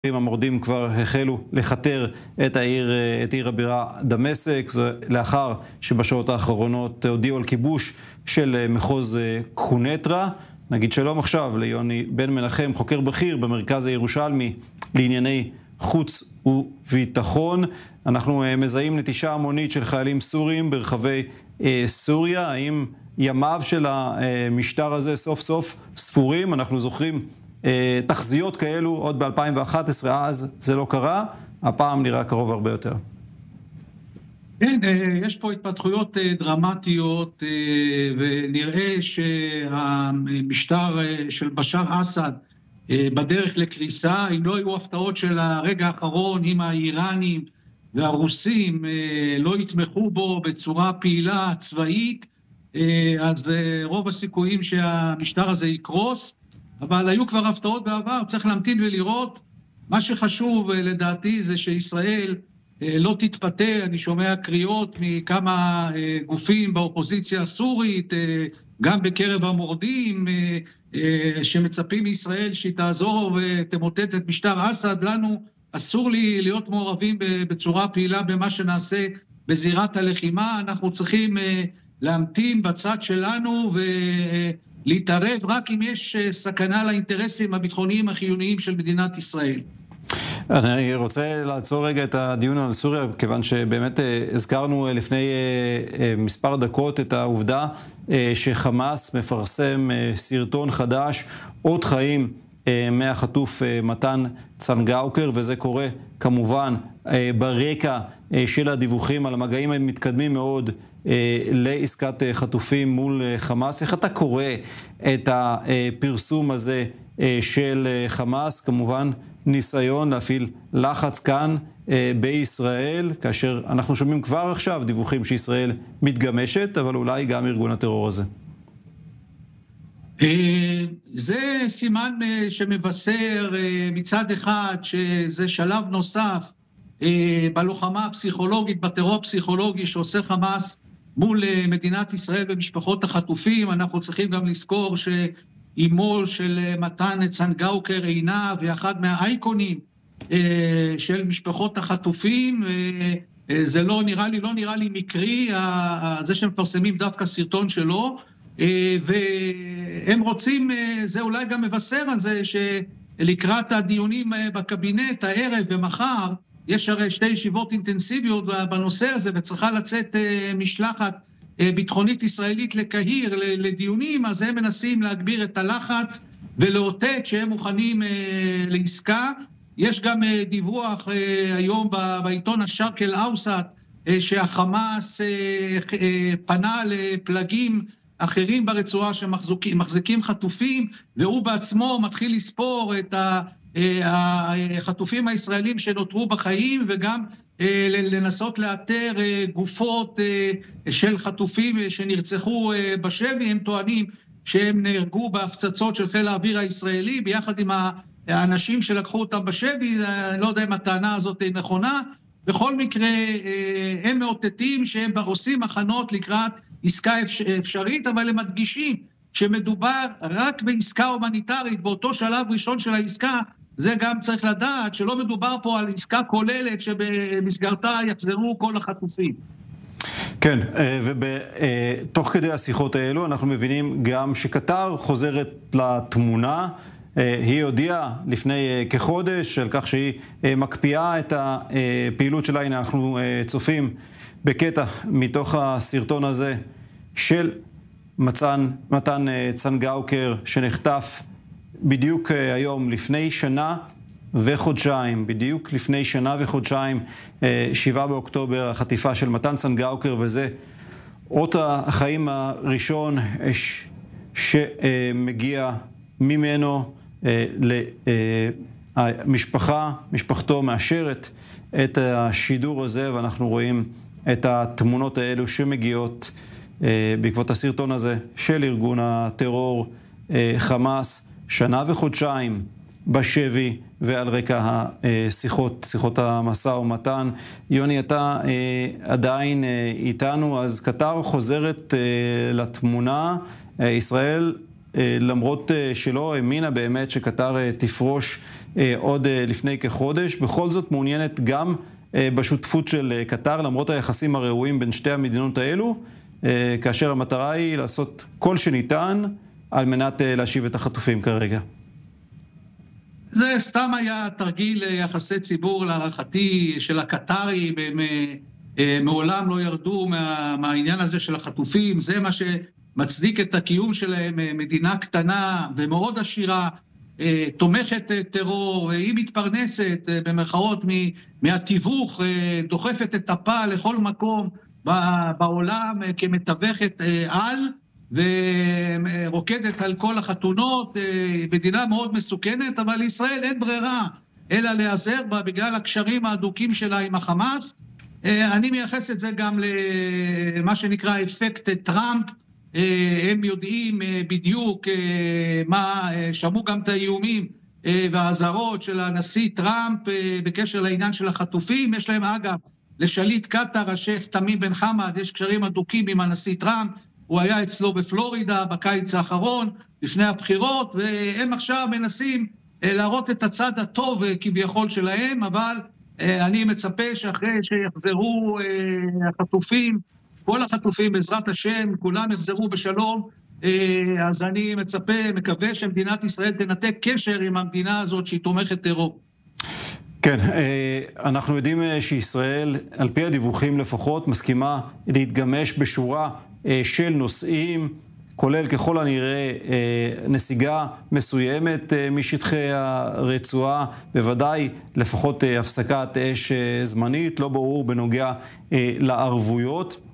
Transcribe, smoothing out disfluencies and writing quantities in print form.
המורדים כבר החלו לחתר את עיר הבירה דמשק, זה לאחר שבשעות האחרונות הודיעו על כיבוש של מחוז קונטרה. נגיד שלום עכשיו ליוני בן מנחם, חוקר בכיר במרכז הירושלמי לענייני חוץ וביטחון. אנחנו מזהים נטישה המונית של חיילים סוריים ברחבי סוריה. האם ימיו של המשטר הזה סוף סוף ספורים? אנחנו זוכרים תחזיות כאלו עוד ב-2011, אז זה לא קרה, הפעם נראה קרוב הרבה יותר. כן, יש פה התפתחויות דרמטיות, ונראה שהמשטר של בשאר אסד בדרך לקריסה. אם לא היו הפתעות של הרגע האחרון, אם האיראנים והרוסים לא יתמכו בו בצורה פעילה צבאית, אז רוב הסיכויים שהמשטר הזה יקרוס. אבל היו כבר הפתעות בעבר, צריך להמתין ולראות. מה שחשוב לדעתי זה שישראל לא תתפתה. אני שומע קריאות מכמה גופים באופוזיציה הסורית, גם בקרב המורדים, שמצפים מישראל שהיא תעזור ותמוטט את משטר אסד. לנו אסור להיות מעורבים בצורה פעילה במה שנעשה בזירת הלחימה. אנחנו צריכים להמתין בצד שלנו להתערב רק אם יש סכנה לאינטרסים הביטחוניים החיוניים של מדינת ישראל. אני רוצה לעצור רגע את הדיון על סוריה, כיוון שבאמת הזכרנו לפני מספר דקות את העובדה שחמאס מפרסם סרטון חדש, עוד חיים מהחטוף מתן צנגאוקר, וזה קורה כמובן ברקע של הדיווחים על המגעים המתקדמים מאוד לעסקת חטופים מול חמאס. איך אתה קורא את הפרסום הזה של חמאס? כמובן ניסיון להפעיל לחץ כאן בישראל, כאשר אנחנו שומעים כבר עכשיו דיווחים שישראל מתגמשת, אבל אולי גם ארגון הטרור הזה. זה סימן שמבשר מצד אחד שזה שלב נוסף בלוחמה הפסיכולוגית, בטרור הפסיכולוגי שעושה חמאס מול מדינת ישראל ומשפחות החטופים. אנחנו צריכים גם לזכור שאימו של מתן צנגאוקר עינה ואחד מהאייקונים של משפחות החטופים. זה לא נראה לי מקרי, זה שמפרסמים דווקא סרטון שלו, והם רוצים, זה אולי גם מבשר על זה שלקראת הדיונים בקבינט הערב ומחר, יש הרי שתי ישיבות אינטנסיביות בנושא הזה, וצריכה לצאת משלחת ביטחונית ישראלית לקהיר לדיונים, אז הם מנסים להגביר את הלחץ ולאותת שהם מוכנים לעסקה. יש גם דיווח היום בעיתון השרק אל-אווסט, שהחמאס פנה לפלגים אחרים ברצועה שמחזיקים חטופים, והוא בעצמו מתחיל לספור את החטופים הישראלים שנותרו בחיים, וגם לנסות לאתר גופות של חטופים שנרצחו בשבי. הם טוענים שהם נהרגו בהפצצות של חיל האוויר הישראלי, ביחד עם האנשים שלקחו אותם בשבי. אני לא יודע אם הטענה הזאת נכונה. בכל מקרה, הם מאותתים שהם עושים הכנות לקראת עסקה אפשרית, אבל הם מדגישים שמדובר רק בעסקה הומניטרית. באותו שלב ראשון של העסקה, זה גם צריך לדעת שלא מדובר פה על עסקה כוללת שבמסגרתה יחזרו כל החטופים. כן, ובתוך כדי השיחות האלו אנחנו מבינים גם שקטר חוזרת לתמונה. היא הודיעה לפני כחודש על כך שהיא מקפיאה את הפעילות שלה. הנה אנחנו צופים בקטע מתוך הסרטון הזה של מתן צנגאוקר, שנחטף בדיוק היום לפני שנה וחודשיים, בדיוק לפני שנה וחודשיים, 7 באוקטובר, החטיפה של מתן צנגאוקר, וזה אות החיים הראשון שמגיע ממנו למשפחה. משפחתו מאשרת את השידור הזה, ואנחנו רואים את התמונות האלו שמגיעות בעקבות הסרטון הזה של ארגון הטרור חמאס. שנה וחודשיים בשבי ועל רקע שיחות המשא ומתן. יוני, אתה עדיין איתנו, אז קטר חוזרת לתמונה. ישראל, למרות שלא האמינה באמת שקטר תפרוש עוד לפני כחודש. בכל זאת מעוניינת גם בשותפות של קטר, למרות היחסים הראויים בין שתי המדינות האלו, כאשר המטרה היא לעשות כל שניתן על מנת להשיב את החטופים כרגע. זה סתם היה תרגיל יחסי ציבור להערכתי של הקטרים, הם מעולם לא ירדו מהעניין הזה של החטופים, זה מה שמצדיק את הקיום שלהם, מדינה קטנה ומאוד עשירה, תומכת טרור, היא מתפרנסת במרכאות מהתיווך, דוחפת את הפה לכל מקום בעולם כמתווכת על, ורוקדת על כל החתונות, מדינה מאוד מסוכנת, אבל לישראל אין ברירה אלא להיעזר בה בגלל הקשרים ההדוקים שלה עם החמאס. אני מייחס את זה גם למה שנקרא אפקט טראמפ, הם יודעים בדיוק מה, שמעו גם את האיומים וההזהרות של הנשיא טראמפ בקשר לעניין של החטופים, יש להם אגב לשליט קטר, השייח תמים בן חמד, יש קשרים הדוקים עם הנשיא טראמפ, הוא היה אצלו בפלורידה בקיץ האחרון, לפני הבחירות, והם עכשיו מנסים להראות את הצד הטוב כביכול שלהם, אבל אני מצפה שאחרי שיחזרו החטופים, כל החטופים בעזרת השם, כולם יחזרו בשלום, אז אני מצפה, מקווה שמדינת ישראל תנתק קשר עם המדינה הזאת שהיא תומכת טרור. כן, אנחנו יודעים שישראל, על פי הדיווחים לפחות, מסכימה להתגמש בשורה של נושאים, כולל ככל הנראה נסיגה מסוימת משטחי הרצועה, בוודאי לפחות הפסקת אש זמנית, לא ברור בנוגע לערבויות.